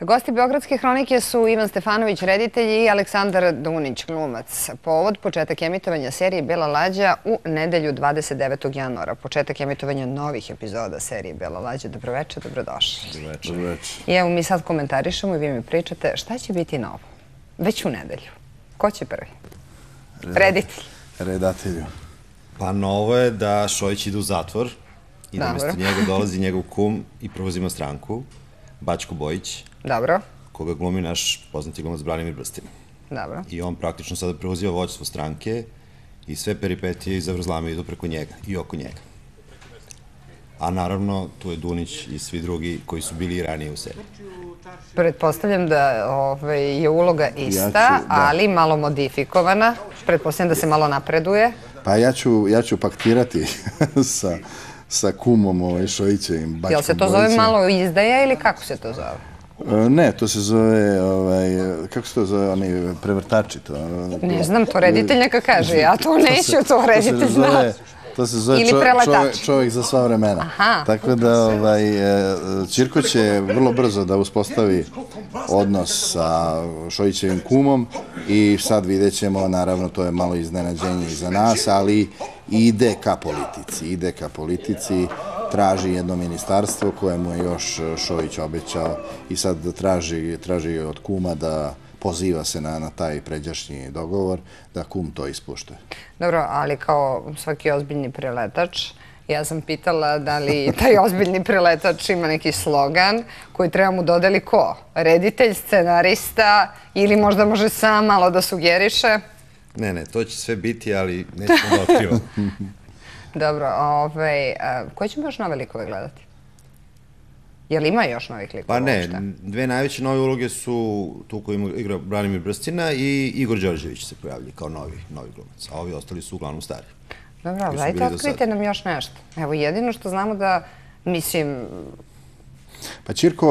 Gosti Beogradske hronike su Ivan Stefanović, reditelj, i Aleksandar Dunić, glumac. Povod početak emitovanja serije Bela lađa u nedelju 29. januara. Početak emitovanja novih epizoda serije Bela lađa. Dobroveče, dobrodošli. Dobroveče. I evo mi sad komentarišemo i vi mi pričate šta će biti novo. Već u nedelju. Ko će prvi? Reditelj. Redatelju. Pa novo je da Šojić ide u zatvor i da umjesto njega dolazi njegov kum i preuzima stranku, Bačko Bojić. Dobro. Koga glumi naš poznati glumac Branimir Brstina. Dobro. I on praktično sada preuzima vođstvo stranke i sve peripetije i zavrzlame idu preko njega i oko njega. A naravno, tu je Dunić i svi drugi koji su bili i ranije u seriji. Pretpostavljam da je uloga ista, ali malo modifikovana. Pretpostavljam da se malo napreduje. Pa ja ću paktirati sa kumom Šojićevim Bačkom Bojićem. Jel se to zove malo izdaja ili kako se to zove? Ne, to se zove, kako se to zove, oni prevrtači to. Ne znam, to reditelj neka kaže, ja to neću, to reditelj zna. To se zove čovjek za sva vremena. Tako da Ćirko će vrlo brzo da uspostavi odnos sa Šojićevim kumom i sad vidjet ćemo, naravno to je malo iznenađenje i za nas, ali ide ka politici, traži jedno ministarstvo koje mu je još Šojić obećao i sad traži od kuma da poziva se na taj pređašnji dogovor, da kum to ispuštuje. Dobro, ali kao svaki ozbiljni preletač, ja sam pitala da li taj ozbiljni preletač ima neki slogan koji treba mu dodeli ko? Reditelj, scenarista ili možda može sam malo da sugeriše? Ne, to će sve biti, ali nećemo da otkrivamo. Dobro, koje ćemo još nove likove gledati? Je li ima još novih likova? Pa ne, dve najveće nove uloge su tu koju igra Branimir Brstina i Igor Đorđević se pojavlja kao novi glumac, a ovi ostali su uglavnom stari. Dobro, dajte otkrite nam još nešto. Evo, jedino što znamo da, mislim... Pa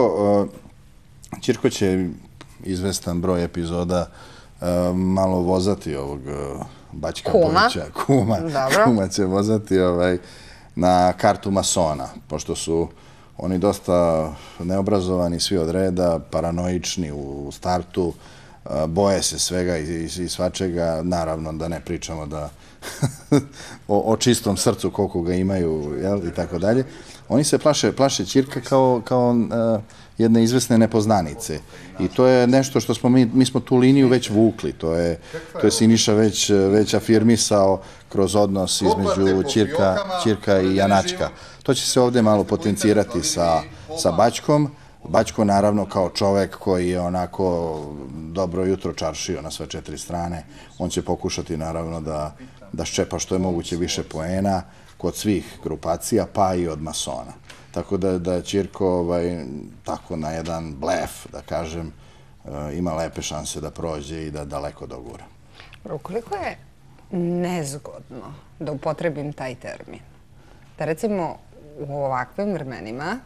Ćirko će izvestan broj epizoda malo vozati ovog Bačka Bojića. Kuma će vozati na kartu masona, pošto su oni dosta neobrazovani, svi od reda, paranoični u startu, boje se svega i svačega, naravno da ne pričamo o čistom srcu koliko ga imaju i tako dalje. Oni se plaše Ćirka kao jedne izvesne nepoznanice i to je nešto što mi smo tu liniju već vukli, to je Siniša već afirmisao kroz odnos između Ćirka i Janačka. To će se ovdje malo potencirati sa Bačkom. Bačko naravno kao čovek koji je onako dobro jutro čaršio na sve četiri strane. On će pokušati naravno da ščepa što je moguće više poena kod svih grupacija, pa i od masona. Tako da Ćirko tako na jedan blef, da kažem, ima lepe šanse da prođe i da daleko dogura. Koliko je nezgodno da upotrebim taj termin? Da recimo u ovakvim vremenima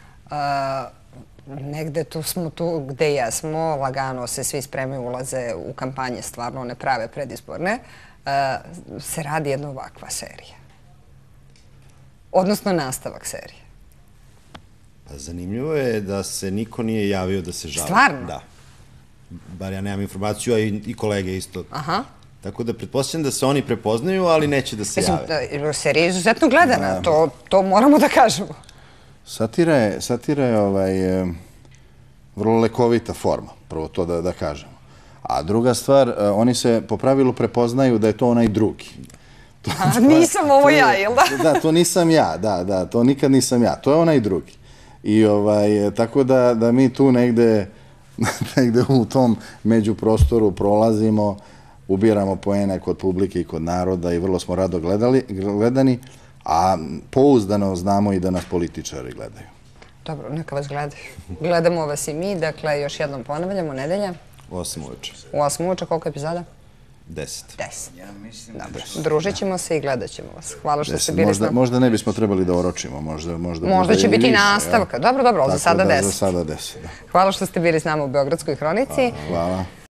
negde tu smo tu gde jesmo, lagano se svi spremaju, ulaze u kampanje, stvarno one prave predizborne, se radi jedna ovakva serija. Odnosno nastavak serije. Zanimljivo je da se niko nije javio da se žali. Stvarno? Da. Bar ja nemam informaciju, a i kolege isto. Aha. Tako da pretpostavljam da se oni prepoznaju, ali neće da se jave. Mislim, serija je izuzetno gledana, to moramo da kažemo. Satira je vrlo lekovita forma, prvo to da kažemo. A druga stvar, oni se po pravilu prepoznaju da je to onaj drugi. Nisam ovo ja, jel da? Da, to nisam ja, da, to nikad nisam ja, to je onaj drugi. I tako da mi tu negde u tom međuprostoru prolazimo, ubiramo poene kod publike i kod naroda i vrlo smo rado gledani, a pouzdano znamo i da nas političari gledaju. Dobro, neka vas gledaju. Gledamo vas i mi, dakle, još jednom ponavljamo, nedelja. U 8 uveče. U 8 uveče, koliko epizoda? 10. 10. Dobro, družit ćemo se i gledat ćemo vas. Hvala što ste bili s nama. Možda ne bismo trebali da oročimo, možda će biti nastavka. Dobro, ali za sada 10. Za sada 10, da. Hvala što ste bili s nama u Beogradskoj hronici. Hvala.